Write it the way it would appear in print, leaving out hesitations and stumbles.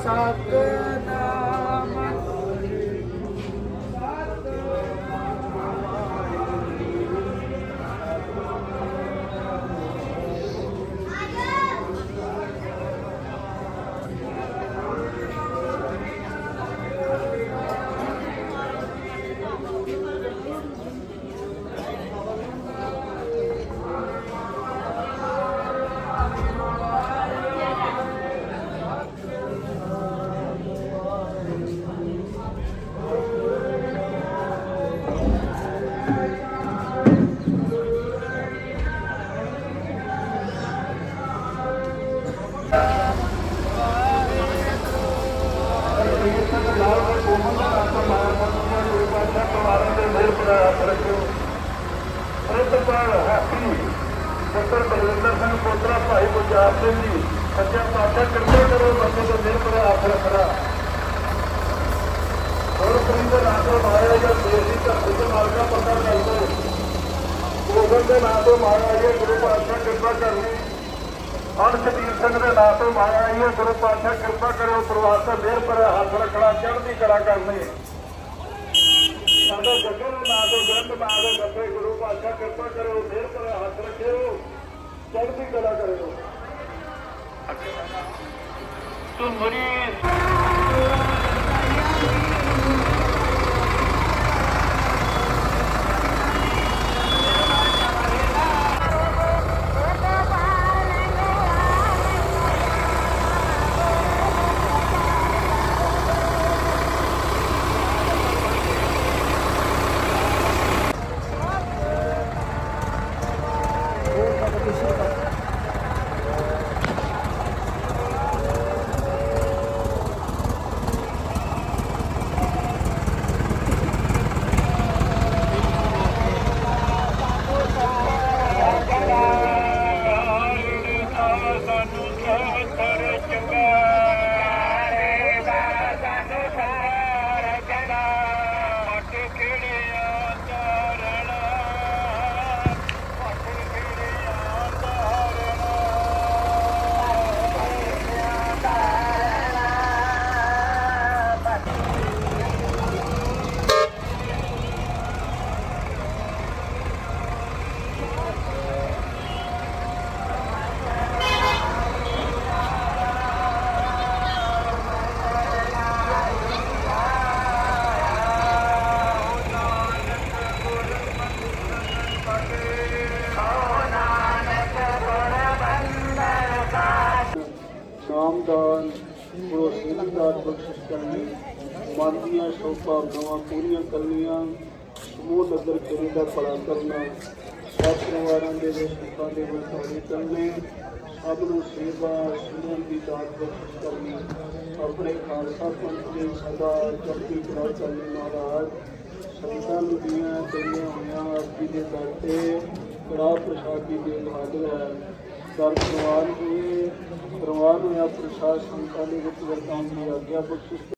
सतनाम पुत्र बलविंदर सिंह पोतरा भाई गुरजात सिंह जी सच्चा पातशाह कृपा करो बच्चे को मेरे पर हाथ रखना और प्रीत नाम से माया या देश की धरती के मालका पता कर दो भोगन के नाम से माया आई है गुरु पातशाह कृपा करनी अनशबीर सिंह के नाम से माया आई है गुरु पातशाह कृपा करो परिवार से मेरे पर हाथ रखना चढ़ती कला करनी साडा जगन ना तो ग्रंथ ना तो गते गुरु पातशाह कृपा करो मेरे पर हाथ रखो चढ़ती कला करो तुम्हारी नामदान पड़ोसी की दात बख्शिश करनी मन दियाँ शुभभावनावां पूरियां करनियां समूह नगर खेरे का भला करना सब परिवारों के सुखों के वरतारे करने सब नूं सेवा सुनन की दात बख्शिश करनी अपने खालसा पंथ के सदा चढ़ती कला करनी महाराज संतां नूं दियां चलियां होइयां आपकी दे दर ते कड़ा प्रसादी देन हाजिर है दर प्रवान हुआ प्रसाद संतां दे विच वरताउण दी आग्या बख्शिश